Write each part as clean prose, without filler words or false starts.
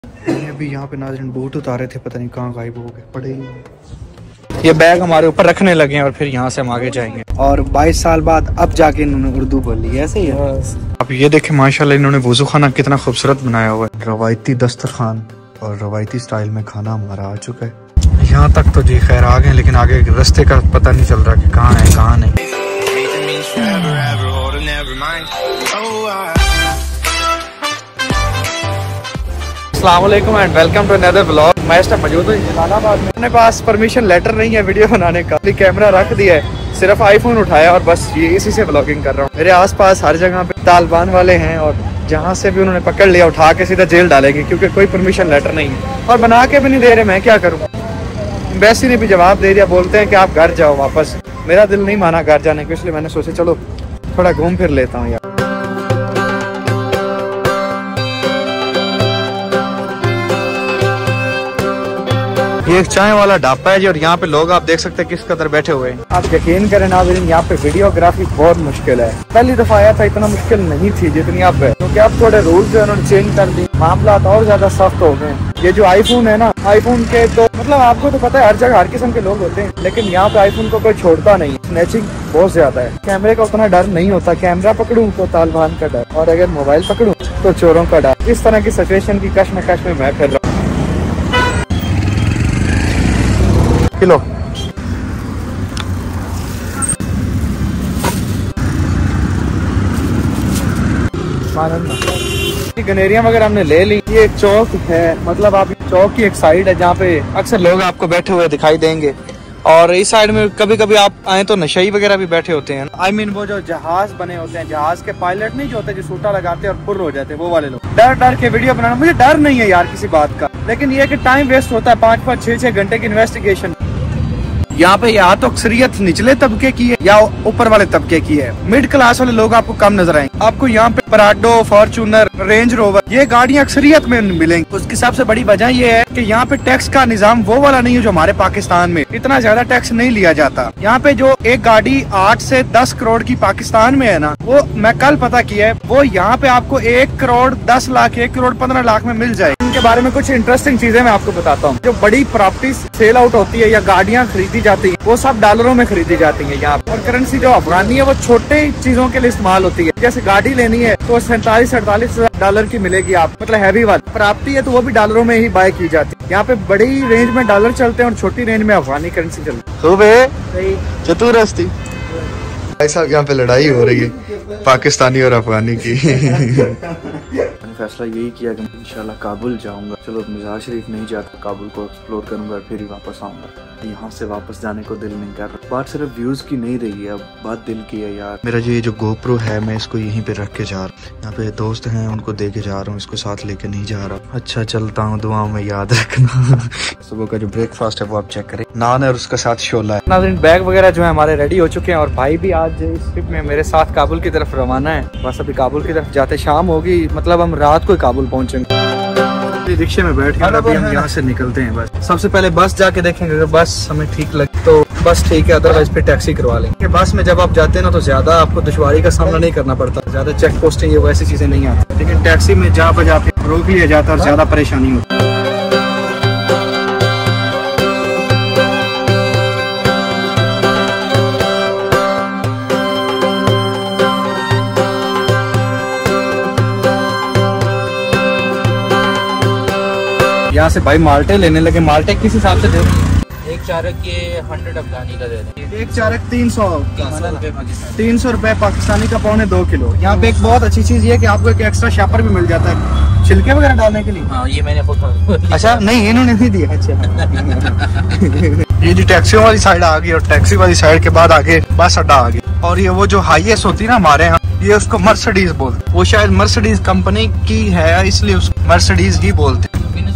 अभी यहाँ पे नाज़रीन बूट उतारे थे, पता नहीं कहाँ गायब हो गए पड़े ही। ये बैग हमारे ऊपर रखने लगे हैं और फिर यहाँ से हम आगे जाएंगे। और 22 साल बाद अब जाके इन्होंने उर्दू बोली, ऐसे ही है। अब ये देखें माशाल्लाह इन्होंने वुज़ू खाना कितना खूबसूरत बनाया हुआ है। रवायती दस्तरखान और रवायती स्टाइल में खाना हमारा आ चुका है। यहाँ तक तो जी खैर आ गए, लेकिन आगे रास्ते का पता नहीं चल रहा कि कहाँ है कहाँ नहीं। अस्सलाम वालेकुम and welcome to another vlog. मैं इस टाइम मौजूद हूँ जलालाबाद में। अपने पास परमिशन लेटर नहीं है वीडियो बनाने का, कैमरा रख दिया है, सिर्फ आईफोन उठाया और बस ये इसी से व्लॉगिंग कर रहा हूँ। मेरे आसपास हर जगह पे तालिबान वाले हैं और जहाँ से भी उन्होंने पकड़ लिया उठा के सीधा जेल डालेंगे, क्योंकि कोई परमिशन लेटर नहीं है और बना के भी नहीं दे रहे। मैं क्या करूँ? एम्बेसी ने भी जवाब दे दिया, बोलते हैं कि आप घर जाओ वापस। मेरा दिल नहीं माना घर जाने को, इसलिए मैंने सोचा चलो थोड़ा घूम फिर लेता हूँ यार। ये एक चाय वाला ढाबा है जी और यहाँ पे लोग आप देख सकते हैं किस कदर बैठे हुए हैं। आप यकीन करें नाज़रीन, यहाँ पे वीडियोग्राफी बहुत मुश्किल है। पहली दफा आया था इतना मुश्किल नहीं थी जितनी अब है, क्योंकि अब थोड़े रूल्स जो उन्होंने चेंज कर दी, मामला और ज्यादा सख्त हो गए। ये जो आईफोन है ना, आईफोन के तो मतलब आपको तो पता है हर जगह हर किस्म के लोग होते हैं, लेकिन यहाँ पे आईफोन को कोई छोड़ता नहीं। स्नैचिंग बहुत ज्यादा है। कैमरे का उतना डर नहीं होता, कैमरा पकड़ूं तो तालिबान का डर और अगर मोबाइल पकड़ूं तो चोरों का डर। इस तरह की सिचुएशन की कश्मकश में मैं फिर रहा हूँ। किलो गनेरिया वगैरह हमने ले ली। ये एक चौक है, मतलब आप चौक की एक साइड है जहाँ पे अक्सर लोग आपको बैठे हुए दिखाई देंगे। और इस साइड में कभी कभी आप आए तो नशई वगैरह भी बैठे होते हैं। I mean, वो जो जहाज बने होते हैं, जहाज के पायलट नहीं जो होते जो सूटा लगाते हैं और फुर हो जाते हैं, वो वाले लोग। डर के वीडियो बनाना, मुझे डर नहीं है यार किसी बात का, लेकिन ये कि टाइम वेस्ट होता है। 5-5, 6-6 घंटे की इन्वेस्टिगेशन। यहाँ पे या तो अक्सरियत निचले तबके की है या ऊपर वाले तबके की है। मिड क्लास वाले लोग आपको कम नजर आएंगे। आपको यहाँ पे पराडो, फॉर्चूनर, रेंज रोवर, ये गाड़ियाँ अक्सरियत में मिलेंगी। उसकी सबसे बड़ी वजह ये है कि यहाँ पे टैक्स का निजाम वो वाला नहीं है जो हमारे पाकिस्तान में। इतना ज्यादा टैक्स नहीं लिया जाता। यहाँ पे जो एक गाड़ी 8 से 10 करोड़ की पाकिस्तान में है ना, वो मैं कल पता किया है, वो यहाँ पे आपको 1 करोड़ 10 लाख, 1 करोड़ 15 लाख में मिल जाए। इनके बारे में कुछ इंटरेस्टिंग चीजें मैं आपको बताता हूँ। जो बड़ी प्रॉपर्टी सेल आउट होती है या गाड़ियाँ खरीदी जाती है, वो सब डॉलरों में खरीदी जाती है यहाँ पे। और करेंसी जो अफगानी है वो छोटे चीजों के लिए इस्तेमाल होती है। जैसे गाड़ी लेनी है तो 47-48 डॉलर की मिलेगी आप, मतलब हैवी वाली प्रॉपर्टी है तो वो भी डॉलरों में ही बाय की जाती है। यहाँ पे बड़ी रेंज में डॉलर चलते हैं और छोटी रेंज में अफगानी करेंसी चलती है। चतुरस्ती ऐसा यहाँ पे लड़ाई हो रही है पाकिस्तानी और अफगानी की। फैसला यही किया कि इंशाल्लाह काबुल जाऊंगा। चलो मज़ार शरीफ नहीं जाता, काबुल को एक्सप्लोर करूंगा, फिर ही वापस आऊंगा। यहाँ से वापस जाने को दिल नहीं कर रहा। बात सिर्फ व्यूज की नहीं रही है, अब बात दिल की है यार। मेरा ये जो गोप्रो है मैं इसको यहीं पे रख के जा रहा हूँ। यहाँ पे दोस्त हैं उनको दे के जा रहा हूँ, इसको साथ लेके नहीं जा रहा। अच्छा चलता हूँ, दुआओं में याद रखना। सुबह का जो ब्रेकफास्ट है वो आप चेक करें, नान है और उसका साथ शोला है। नाज़रीन बैग वगैरह जो है हमारे रेडी हो चुके हैं और भाई भी आज इस ट्रिप में मेरे साथ काबुल की तरफ रवाना है। बस अभी काबुल की तरफ जाते शाम होगी, मतलब हम रात को काबुल पहुंचेंगे। रिक्शे में बैठ के अभी हम यहाँ से निकलते हैं। बस सबसे पहले बस जाके देखेंगे, अगर बस हमें ठीक लगे तो बस ठीक है, अदरवाइज फिर टैक्सी करवा लेंगे। बस में जब आप जाते हैं ना तो ज्यादा आपको दुश्वारी का सामना नहीं करना पड़ता, ज्यादा चेक पोस्टिंग वो ऐसी चीजें नहीं आती, लेकिन टैक्सी में जा बजा के रोक लिया जाता है और ज्यादा परेशानी होती है। यहाँ से भाई माल्टे लेने लगे। माल्टे किस हिसाब से दे रहे हैं? एक चारक ये 100 अफगानी का दे रहे हैं। एक चारक 300 पाकिस्तानी, 300 रुपए पाकिस्तानी का, 2.25 किलो। यहाँ पे एक बहुत अच्छी चीज ये कि आपको एक एक्स्ट्रा शापर भी मिल जाता है छिलके वगैरह डालने के लिए। हाँ, ये मैंने आपको अच्छा नहीं इन्होंने नहीं दिया। अच्छा ये जो टैक्सियों वाली साइड आ गई और टैक्सी वाली साइड के बाद आगे बस अड्डा आ गया। और ये वो जो हाईएस्ट होती है ना हमारे यहाँ, ये उसको मर्सिडीज बोलते। वो शायद मर्सिडीज कंपनी की है इसलिए उसको मर्सिडीज ही बोलते।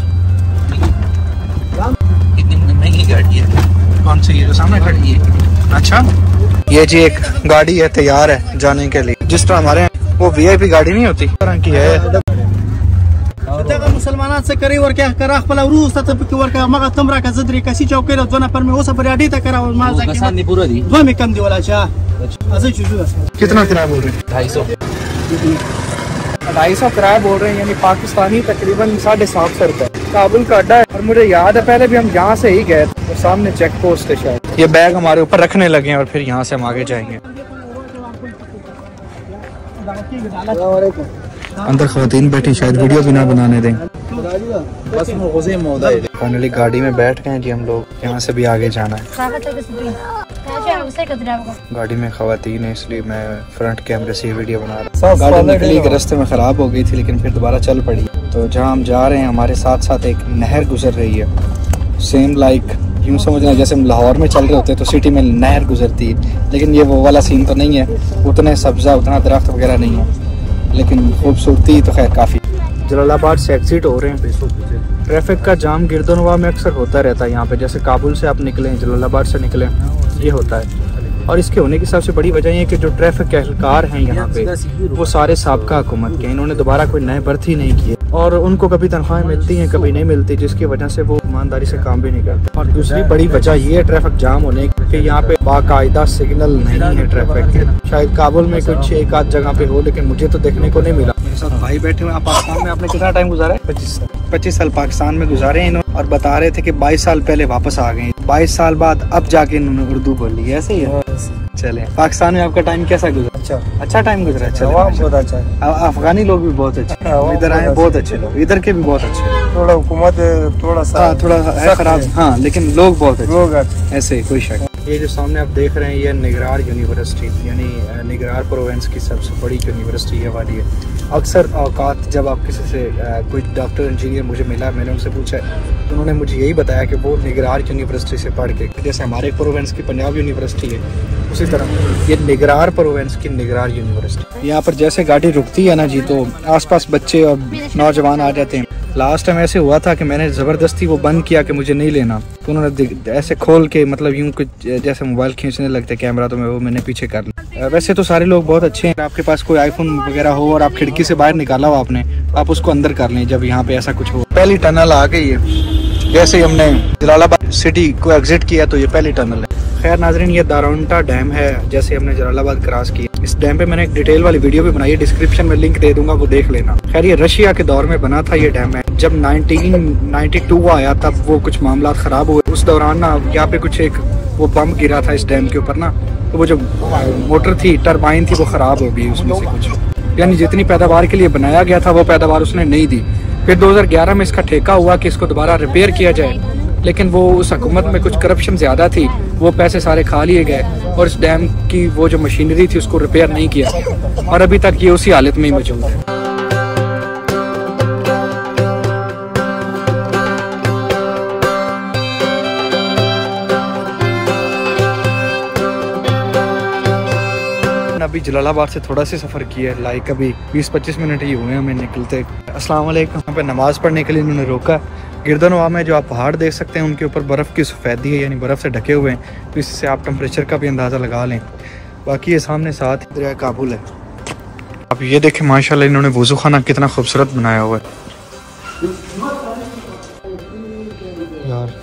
गाड़ी है। कौन सी? ये जो सामने खड़ी है। अच्छा ये जी एक गाड़ी है तैयार है जाने के लिए, जिस तरह हमारे वो वीआईपी गाड़ी नहीं होती तरह की है। मुसलमान से करे और क्या करा खपला रूस तब के वर्क मगा तमरा का जदरी कसी चौके र दोना पर में वो सफर आडी त करा और माल जाके बसानी पूरा दी दो में कम दी वाला अच्छा ऐसे चीज कितना किराया बोल रहे? 250। 250 किराया बोल रहे हैं, यानी पाकिस्तानी तकरीबन 750 रुपए। काबुल का अड्डा है और मुझे याद है पहले भी हम यहाँ से ही गए थे, तो सामने चेक पोस्ट है शायद। ये बैग हमारे ऊपर रखने लगे हैं और फिर यहाँ से हम आगे जाएंगे। अंदर खवातीन बैठी, शायद वीडियो भी ना बनाने दें। फाइनली गाड़ी में बैठ गए जी हम लोग, यहाँ से भी आगे जाना है। गाड़ी में खवातीन है इसलिए मैं फ्रंट कैमरे से वीडियो बना रहा हूँ। गाड़ी निकली के रास्ते में ख़राब हो गई थी लेकिन फिर दोबारा चल पड़ी। तो जहाँ हम जा रहे हैं हमारे साथ साथ एक नहर गुजर रही है, सेम लाइक यूँ समझना जैसे हम लाहौर में चल रहे होते तो सिटी में नहर गुजरती है, लेकिन ये वो वाला सीन तो नहीं है। उतने सब्जा उतना दरख्त वगैरह नहीं है, लेकिन खूबसूरती तो खैर काफ़ी। जलालाबाद से एग्जिट हो रहे हैं। ट्रैफिक का जाम गिरदोनवा में अक्सर होता रहता है यहाँ पे, जैसे काबुल से आप निकलें, जलालाबाद से निकलें, ये होता है। और इसके होने की सबसे बड़ी वजह ये है कि जो ट्रैफिक के एहलकार हैं यहाँ पे वो सारे साबका हुकूमत के, इन्होंने दोबारा कोई नए भर्ती नहीं किए और उनको कभी तनख्वाहें मिलती हैं कभी नहीं मिलती, जिसकी वजह से वो ईमानदारी से काम भी नहीं करते। और दूसरी बड़ी वजह ये है ट्रैफिक जाम होने की, यहाँ पे बाकायदा सिग्नल नहीं है ट्रैफिक के। शायद काबुल में कुछ एक आध जगह पे हो, लेकिन मुझे तो देखने को नहीं मिला। मेरे साथ भाई बैठे हुए हैं। पाकिस्तान में आपने कितना टाइम गुजारा है? 25 साल पाकिस्तान में गुजारे हैं इन्होंने, और बता रहे थे कि 22 साल पहले वापस आ गए। 22 साल बाद अब जाके इन्होंने उर्दू बोली, ऐसे ही है। चले, पाकिस्तान में आपका टाइम कैसा गुजरा? अच्छा टाइम गुजरा। बहुत अच्छा है। अफगानी लोग भी बहुत अच्छे, इधर आए बहुत अच्छे लोग, इधर के भी बहुत अच्छे। थोड़ा हुकूमत थोड़ा है खराब, हाँ, लेकिन लोग बहुत अच्छे लोग, ऐसे कोई शक। ये जो सामने आप देख रहे हैं ये निगरार यूनिवर्सिटी, यानी निगरार प्रोविंस की सबसे बड़ी यूनिवर्सिटी ये वाली है। अक्सर औकात जब आप किसी से कोई डॉक्टर इंजीनियर मुझे मिला, मैंने उनसे पूछा तो उन्होंने मुझे यही बताया कि वो निगरार यूनिवर्सिटी से पढ़ के, जैसे हमारे प्रोविंस की पंजाब यूनिवर्सिटी है उसी तरह ये निगरार प्रोविंस की निगरार यूनिवर्सिटी। यहाँ पर जैसे गाड़ी रुकती है ना जी, तो आसपास बच्चे और नौजवान आ जाते हैं। लास्ट टाइम ऐसे हुआ था कि मैंने ज़बरदस्ती वो बंद किया कि मुझे नहीं लेना, तो उन्होंने ऐसे खोल के मतलब यूँ कुछ जैसे मोबाइल खींचने लगते कैमरा, तो वो मैंने पीछे कर लिया। वैसे तो सारे लोग बहुत अच्छे हैं। आपके पास कोई आईफोन वगैरह हो और आप खिड़की से बाहर निकाला हो आपने, आप उसको अंदर कर लें जब यहाँ पे ऐसा कुछ हो। पहली टनल आ गई है, जैसे हमने जलालाबाद सिटी को एग्जिट किया तो ये पहली टनल है। खैर नाजरीन, ये दारोंटा डैम है, जैसे हमने जलालाबाद क्रॉस किया। इस डैम पे मैंने एक डिटेल वाली वीडियो भी बनाई है, डिस्क्रिप्शन में लिंक दे दूंगा, वो देख लेना। खैर ये रशिया के दौर में बना था ये डैम है। जब 1992 आया तब वो कुछ मामला खराब हुए, उस दौरान ना यहाँ पे कुछ एक वो बम गिरा था इस डैम के ऊपर ना, तो वो जो मोटर थी, टरबाइन थी, वो खराब हो गई उसमें से कुछ, यानी जितनी पैदावार के लिए बनाया गया था वो पैदावार उसने नहीं दी। फिर 2011 में इसका ठेका हुआ कि इसको दोबारा रिपेयर किया जाए, लेकिन वो उस हुकूमत में कुछ करप्शन ज़्यादा थी, वो पैसे सारे खा लिए गए और इस डैम की वो जो मशीनरी थी उसको रिपेयर नहीं किया और अभी तक ये उसी हालत में ही मौजूद है। अभी जलालाबाद से थोड़ा सा सफ़र किया है, लाइक अभी 20-25 मिनट ही हुए हमें निकलते। अस्सलाम वालेकुम। यहाँ पे नमाज़ पढ़ने के लिए इन्होंने रोका। गिरदनवा में जो आप पहाड़ देख सकते हैं उनके ऊपर बर्फ़ की सफ़ेदी है, यानी बर्फ़ से ढके हुए हैं, तो इससे आप टेम्परेचर का भी अंदाज़ा लगा लें। बाकी ये सामने साथ दरिया काबुल है। आप ये देखें माशाल्लाह इन्होंने वज़ू खाना कितना खूबसूरत बनाया हुआ है यार।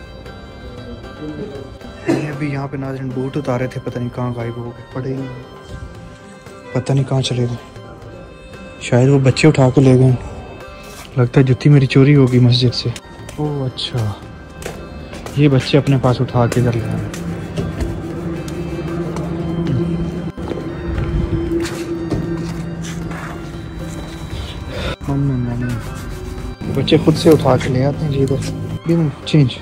अभी यहाँ पे नाज़रीन बूट उतारे थे, पता नहीं कहाँ गायब हो गए, पड़े ही नहीं, पता नहीं कहाँ चले गए। शायद वो बच्चे उठा के ले गए। लगता है जुत्ती मेरी चोरी होगी मस्जिद से। ओह अच्छा, ये बच्चे अपने पास उठा के कर ले। बच्चे खुद से उठा के ले आते हैं जी इधर। चेंज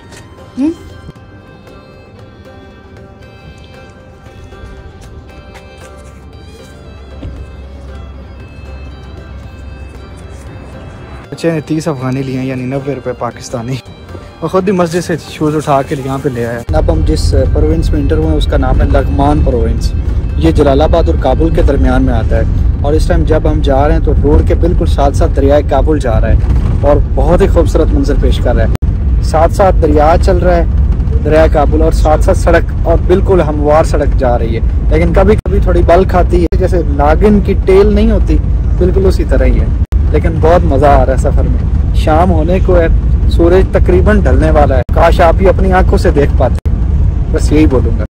बच्चे ने 30 अफगानी लिए, यानी 90 रुपये पाकिस्तानी, और ख़ुद ही मस्जिद से शूज़ उठा के यहाँ पे ले आया। अब हम जिस प्रोविंस में इंटर हुए हैं उसका नाम है लगमान प्रोविंस। ये जलालाबाद और काबुल के दरमियान में आता है, और इस टाइम जब हम जा रहे हैं तो रोड के बिल्कुल साथ साथ दरियाए काबुल जा रहा है और बहुत ही खूबसूरत मंजर पेश कर रहा है। साथ साथ दरिया चल रहा है, दरिया काबुल, और साथ साथ सड़क, और बिल्कुल हमवार सड़क जा रही है, लेकिन कभी कभी थोड़ी बल खाती है, जैसे नागिन की टेल नहीं होती, बिल्कुल उसी तरह ही है। लेकिन बहुत मज़ा आ रहा है सफ़र में। शाम होने को है, सूरज तकरीबन ढलने वाला है, काश आप ही अपनी आंखों से देख पाते, बस यही बोलूँगा।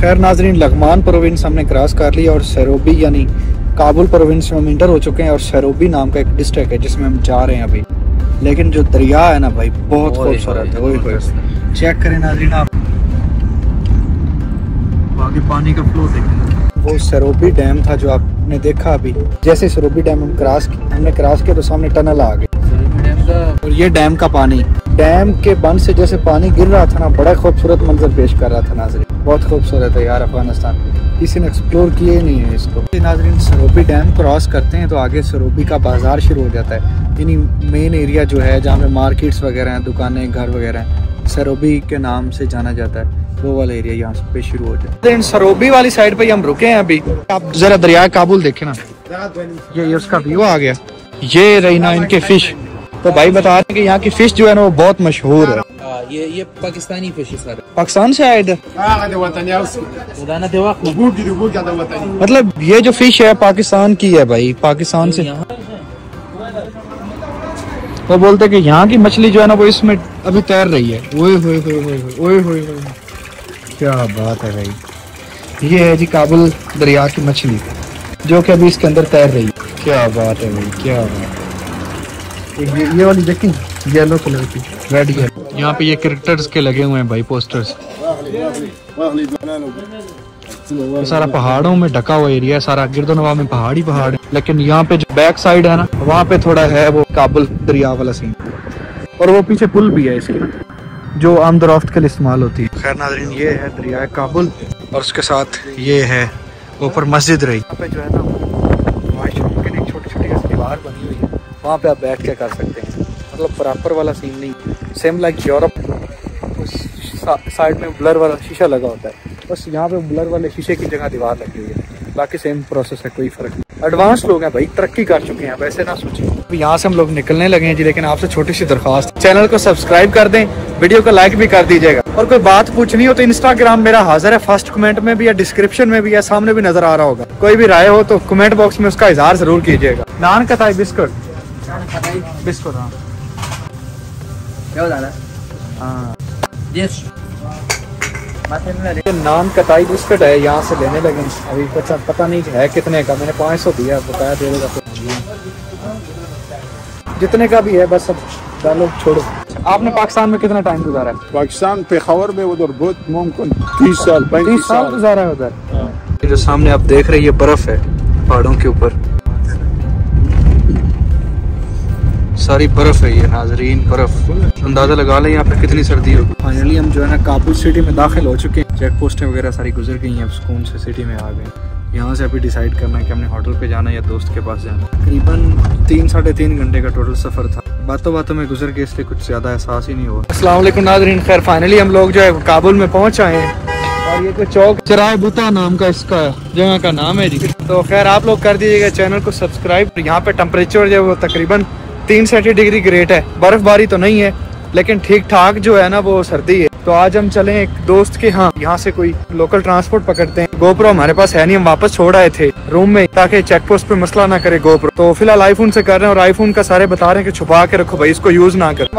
खैर नाजरीन, लघमान प्रोविंस हमने क्रॉस कर लिया और सैरोबी यानी काबुल प्रोविंस में हम इंटर हो चुके हैं और सैरोबी नाम का एक डिस्ट्रिक्ट है जिसमें हम जा रहे हैं अभी। लेकिन जो दरिया है ना भाई बहुत खूबसूरत है। वही चेक करें नाजरीन आप, आगे पानी का फ्लो देखें। वो सैरोबी डैम था जो आपने देखा अभी। जैसे सैरोबी डैम हमने क्रॉस किया तो सामने टनल आ गई और ये डैम का पानी, डैम के बंद से जैसे पानी गिर रहा था ना, बड़ा खूबसूरत मंजर पेश कर रहा था नाजरीन। बहुत खूबसूरत है यार अफगानिस्तान, किसी ने एक्सप्लोर किए ही नहीं है इसको। नाजरीन सैरोबी डैम क्रॉस करते हैं तो आगे सैरोबी का बाजार शुरू हो जाता है, यानी मेन एरिया जो है जहाँ पे मार्केट्स वगैरह हैं, दुकानें, घर वगैरह हैं, सैरोबी के नाम से जाना जाता है। वो वाला एरिया यहाँ पे शुरू हो जाता है। सैरोबी वाली साइड पे हम रुके हैं अभी। आप जरा दरिया काबुल देखे ना, ये उसका व्यू आ गया। ये रही ना इनके फिश। तो भाई बता रहे हैं कि यहाँ की फिश जो है ना वो बहुत मशहूर है। ये पाकिस्तानी फिश है सर, पाकिस्तान से आए थे। मतलब ये जो फिश है पाकिस्तान की है भाई, पाकिस्तान से। वो बोलते हैं कि यहाँ की मछली जो है ना वो इसमें अभी तैर रही है। ओए होए होए होए ओए होए होए, क्या बात है भाई। ये है जी काबुल दरिया की मछली जो कि अभी इसके अंदर तैर रही है। क्या बात है भाई, क्या बात है। ये वाली देखें, येलो कलर की, रेड येलो। यहाँ पे ये क्रिकेटर्स के लगे हुए हैं भाई पोस्टर्स। ये सारा पहाड़ों में ढका हुआ एरिया है, सारा गिरदोनवा में पहाड़ी पहाड़ है। लेकिन यहाँ पे जो बैक साइड है ना वहाँ पे थोड़ा है वो काबुल दरिया वाला सीन। और वो पीछे पुल भी है इसकी ना जो आमदरफ्त के लिए इस्तेमाल होती है। खैर नाज़रीन, ये है दरिया काबुल और उसके साथ ये है ऊपर मस्जिद रही। यहाँ पे जो है ना वाशरूम के लिए छोटी छोटी दीवार बनी हुई है, वहाँ पे आप बैठ के कर सकते हैं। मतलब प्रॉपर वाला सीन नहीं, सेम लाइक यूरोप। साइड में ब्लर वाला शीशा लगा होता है, बस यहाँ पे ब्लर वाले शीशे की जगह दीवार लगी हुई है। बाकी सेम प्रोसेस है, कोई फर्क नहीं। एडवांस लोग हैं भाई, तरक्की कर चुके हैं, वैसे ना सोचिए। यहाँ से हम लोग निकलने लगे हैं जी, लेकिन आपसे छोटी सी दरख्वास्त, चैनल को सब्सक्राइब कर दें, वीडियो को लाइक भी कर दीजिएगा। और कोई बात पूछनी हो तो इंस्टाग्राम मेरा हाजिर है, फर्स्ट कमेंट में भी या डिस्क्रिप्शन में भी या सामने भी नजर आ रहा होगा। कोई भी राय हो तो कमेंट बॉक्स में उसका इजहार जरूर कीजिएगा। नान कताई बिस्कुट, बिस्कुट हाँ नान कताई बिस्कुट है, यहाँ से लेने लगे। अभी पता नहीं है कितने का, मैंने 500 दिया, बताया दे देगा जितने का भी है, बस अब डालो छोड़ो। आपने पाकिस्तान में कितना टाइम गुजारा है? पाकिस्तान पेशावर में उधर बहुत मुमकिन 30 साल 35 साल गुजारा है उधर। ये जो सामने आप देख रहे हैं ये बर्फ है पहाड़ों के ऊपर, सारी बर्फ है ये नाजरीन, बर्फ। अंदाजा लगा लें यहाँ पे कितनी सर्दी होगी। फाइनली हम जो है ना काबुल सिटी में दाखिल हो चुके हैं। चेक पोस्टें वगैरह सारी गुजर गई हैं, अब सुकून से सिटी में आ गए। यहाँ से अभी डिसाइड करना है कि हमने होटल पे जाना है या दोस्त के पास जाना। तकरीबन 3-3.5 घंटे का टोटल सफर था, बातों बातों में गुजर के, इसलिए कुछ ज्यादा एहसास ही नहीं हुआ। अस्सलाम वालेकुम नाजरीन, खैर फाइनली हम लोग जो है काबुल में पहुँच आए हैं और ये कोई चौक चराय बुता नाम का इसका जगह का नाम है जी। तो खैर आप लोग कर दीजिएगा चैनल को सब्सक्राइब। यहाँ पे टेम्परेचर जो है वो तकरीबन 3 डिग्री ग्रेट है, बर्फबारी तो नहीं है लेकिन ठीक ठाक जो है ना वो सर्दी है। तो आज हम चले एक दोस्त के यहाँ से कोई लोकल ट्रांसपोर्ट पकड़ते हैं। गोप्रो हमारे पास है नहीं, हम वापस छोड़ आए थे रूम में ताकि चेक पोस्ट पे मसला ना करे गोप्रो। तो फिलहाल आईफोन से कर रहे हैं और आईफोन का सारे बता रहे हैं कि छुपा के रखो भाई, इसको यूज ना कर।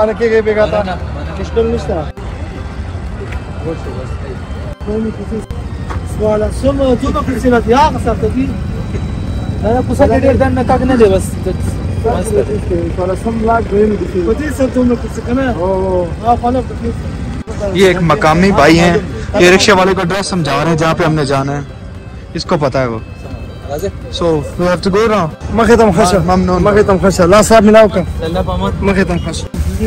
ये एक मकामी भाई हैं, ये रिक्शे वाले को एड्रेस समझा रहे हैं जहाँ पे हमने जाना है, इसको पता है वो। So we have to go now. ما ختم خشة ممنون. ما ختم خشة لا صار ملاوكا. لا بامات. ما ختم خشة.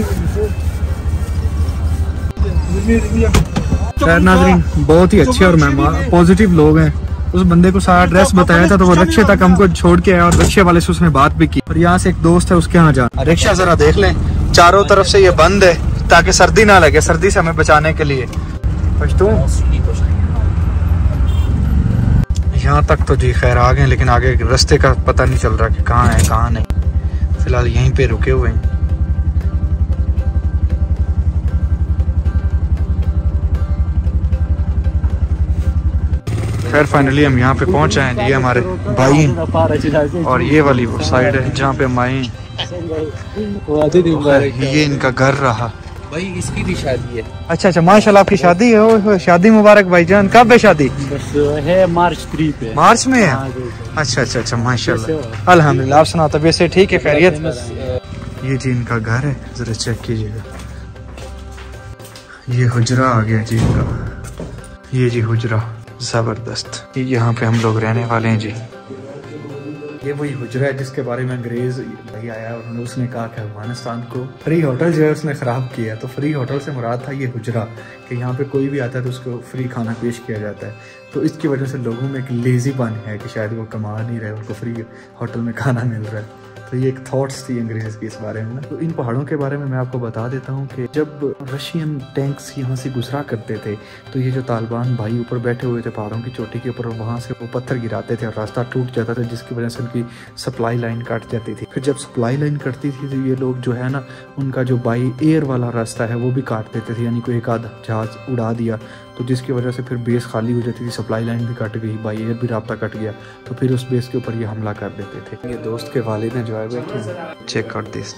खैर नाज़रीन बहुत ही अच्छे और मेहमान पॉजिटिव लोग हैं। उस बंदे को सारा एड्रेस बताया था तो वो रिक्शे तक हमको छोड़ के आया और रिक्शे वाले से उसने बात भी की। और यहाँ से एक दोस्त है उसके यहाँ जाना। रिक्शा जरा देख लें, चारों तरफ से ये बंद है ताकि सर्दी ना लगे, सर्दी से हमें बचाने के लिए। यहाँ तक तो जी खैर आ गए, लेकिन आगे रास्ते का पता नहीं चल रहा कि कहाँ है कहाँ नहीं। फिलहाल यहीं पे रुके हुए हैं। खैर फाइनली हम यहाँ पे पहुँच आए हैं। ये हमारे भाई हैं और ये वाली वो साइड है जहाँ पे हम आए हैं। ये इनका घर रहा। भाई इसकी भी शादी है। अच्छा अच्छा, माशाल्लाह आपकी शादी है। ओ, शादी मुबारक भाईजान। कब है शादी? बस है मार्च 3 पे। मार्च में है? अच्छा अच्छा अच्छा, माशाल्लाह अल्हम्दुलिल्लाह। आप सुनाओ, तबीयत से ठीक है? खैरियत? ये जी इनका घर है, जरा चेक कीजिएगा। ये हुजरा आ गया जी इनका, ये जी हुजरा, जबरदस्त। यहाँ पे हम लोग रहने वाले हैं जी। ये वही हुजरा है जिसके बारे में अंग्रेज भाई आया और उसने कहा कि अफगानिस्तान को फ्री होटल जो है उसने ख़राब किया। तो फ्री होटल से मुराद था ये हुजरा, कि यहाँ पे कोई भी आता है तो उसको फ्री खाना पेश किया जाता है। तो इसकी वजह से लोगों में एक लेजीपन है कि शायद वो कमा नहीं रहे, उनको फ्री होटल में खाना मिल रहा है। तो ये एक थॉट्स थी अंग्रेज़ की इस बारे में। तो इन पहाड़ों के बारे में मैं आपको बता देता हूँ कि जब रशियन टैंक्स यहाँ से गुजरा करते थे तो ये जो तालिबान भाई ऊपर बैठे हुए थे पहाड़ों की चोटी के ऊपर, वहाँ से वो पत्थर गिराते थे और रास्ता टूट जाता था, जिसकी वजह से उनकी सप्लाई लाइन कट जाती थी। फिर जब सप्लाई लाइन कटती थी तो ये लोग जो है ना, उनका जो बाई एयर वाला रास्ता है वो भी काट देते थे, यानी कोई एक आधा जहाज़ उड़ा दिया तो जिसकी वजह से फिर बेस खाली हो जाती थी, सप्लाई लाइन भी कट गई, बाई एयर भी रास्ता कट गया, तो फिर उस बेस के ऊपर ये हमला कर देते थे। ये दोस्त के वालिद हैं जो है बैठे। चेक आउट दिस,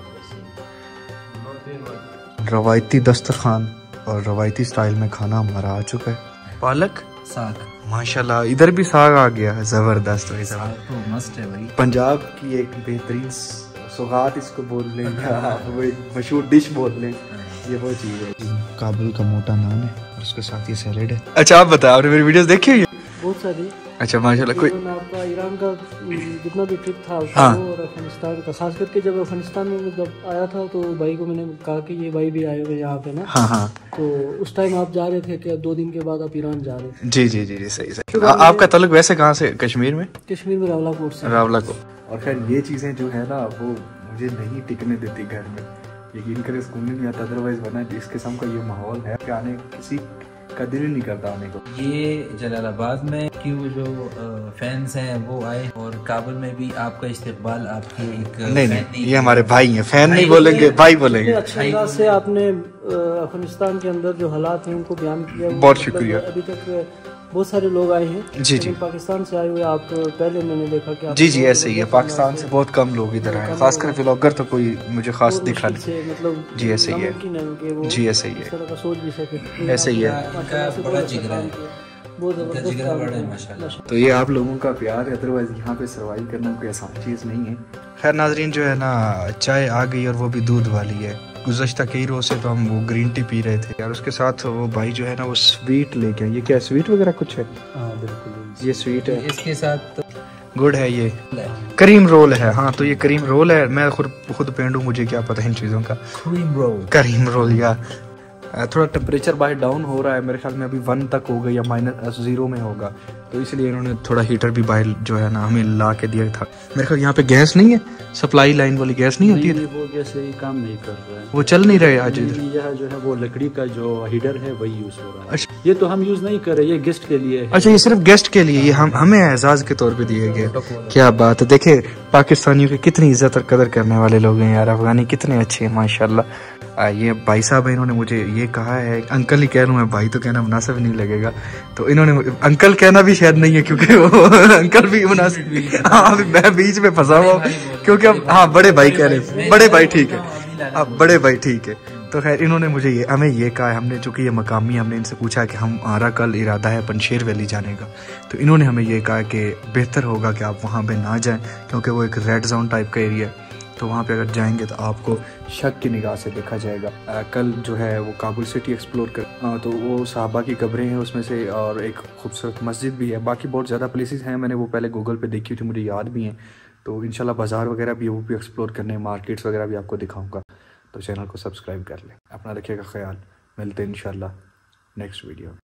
रवायती दस्तरखान और रवायती स्टाइल में खाना हमारा आ चुका है। पालक साग, माशाल्लाह, इधर भी साग आ गया है, जबरदस्त। साग तो मस्त है भाई। पंजाब की एक बेहतरीन सौगात इसको बोल लें, वो एक मशहूर डिश बोल लें, ये वो चीज़ है। काबुल का मोटा नान है और उसके साथ ये सैलेड है। अच्छा आप बताओ, आपने मेरी वीडियोस देखी है? बहुत सारी। अच्छा माशाल्लाह। कोई आपका ईरान का जितना भी ट्रिप था हाँ। और अफगानिस्तान का, खास करके जब अफगानिस्तान में जब आया था तो भाई को मैंने कहा कि ये भाई भी आए हुए यहाँ पे ना। हाँ हाँ। तो उस टाइम आप जा रहे थे कि 2 दिन के बाद आप ईरान जा रहे थे? जी जी जी जी, सही सही। आपका ताल्लुक वैसे कहाँ से? कश्मीर में? कश्मीर में रावलाकोट से। रावलाकोट। और खैर ये चीज़ें जो है ना वो मुझे नहीं टिकने देती घर में, यकीन करें सुकून नहीं आता। अदरवाइज वरना जिस किस्म का ये माहौल है कि आने किसी का दिल ही नहीं करता आने को। ये जलालाबाद में क्यों जो फैंस हैं वो आए, और काबुल में भी आपका इस्तकबाल आपके एक नहीं, ये हमारे भाई हैं, फैन नहीं बोलेंगे, भाई बोलेंगे। अच्छे अंदाज से आपने अफगानिस्तान के अंदर जो हालात हैं उनको बयान किया, बहुत शुक्रिया। अभी तक बहुत सारे लोग आए हैं जी जी, पाकिस्तान से आए हुए आप पहले मैंने देखा कि जी जी ऐसे ही है। पाकिस्तान से बहुत कम लोग इधर आए, खासकर व्लॉगर तो कोई मुझे खास दिखा नहीं। मतलब जी ऐसे ही है, जी ऐसे ही है, सोच भी सके, ऐसे ही है। बड़ा जिगरा है, बहुत जबरदस्त। तो ये आप लोगों का प्यार है, अदरवाइज यहाँ पे सर्वाइव करना कोई आसान चीज़ नहीं है। खैर नाजरीन जो है ना, चाय आ गई और वो भी दूध वाली है। गुज़श्ता कई रोज़ से तो हम वो ग्रीन टी पी रहे थे यार, उसके साथ वो भाई जो है ना वो स्वीट लेके आए। ये क्या स्वीट वगैरह कुछ है? हाँ बिल्कुल, ये स्वीट है, इसके साथ गुड है। ये करीम रोल है। हाँ तो ये करीम रोल है, मैं खुद पेंडू, मुझे क्या पता है इन चीज़ों का। Cream roll, Karim roll. या थोड़ा टेम्परेचर बाहर डाउन हो रहा है, मेरे ख्याल में अभी 1 तक होगा या -0 में होगा, तो इसलिए इन्होंने थोड़ा हीटर भी बाहर जो है ना हमें ला के दिया था। मेरे ख्याल यहाँ पे गैस नहीं है, सप्लाई लाइन वाली गैस नहीं होती है। वो गैस ही काम नहीं कर रहा है, वो चल नहीं रहे आज इधर। यह जो है वो लकड़ी का जो हीटर है वही यूज हो रहा है। अच्छा, ये तो हम यूज नहीं कर रहे, ये गेस्ट के लिए है। अच्छा, ये सिर्फ गेस्ट के लिए, ये हमें एजाज के तौर पे दिए गए। क्या बात है, देखे पाकिस्तानियों की कितनी इज्जत और कदर करने वाले लोग हैं यार, अफगानी कितने अच्छे हैं माशाल्लाह। ये भाई साहब है, इन्होंने मुझे ये कहा है, अंकल ही कह लूँ मैं, भाई तो कहना मुनासिब नहीं लगेगा, तो इन्होंने अंकल कहना भी शायद नहीं है क्योंकि वो अंकल भी मुनासिब। हाँ मैं बीच में फंसा हुआ क्योंकि अब हाँ बड़े भाई कह रहे, बड़े भाई ठीक है, अब बड़े भाई ठीक है। तो खैर इन्होंने मुझे हमें ये कहा है, हमने चूँकि ये मकामी, हमने इनसे पूछा कि हमारा कल इरादा है पंशेर वैली जाने का, तो इन्होंने हमें ये कहा कि बेहतर होगा कि आप वहाँ पे ना जाएं क्योंकि वो एक रेड जोन टाइप का एरिया है, तो वहाँ पे अगर जाएंगे तो आपको शक की निगाह से देखा जाएगा। कल जो है वो काबुल सिटी एक्सप्लोर कर, तो वो सहाबा की कब्रें हैं उसमें से, और एक खूबसूरत मस्जिद भी है, बाकी बहुत ज़्यादा प्लेसेस हैं, मैंने वो पहले गूगल पे देखी थी, मुझे याद भी हैं। तो इंशाल्लाह बाज़ार वगैरह भी वो भी एक्सप्लोर करने, मार्केट्स वगैरह भी आपको दिखाऊँगा, तो चैनल को सब्सक्राइब कर लें। अपना रखिएगा ख्याल, मिलते हैं इंशाल्लाह नेक्स्ट वीडियो।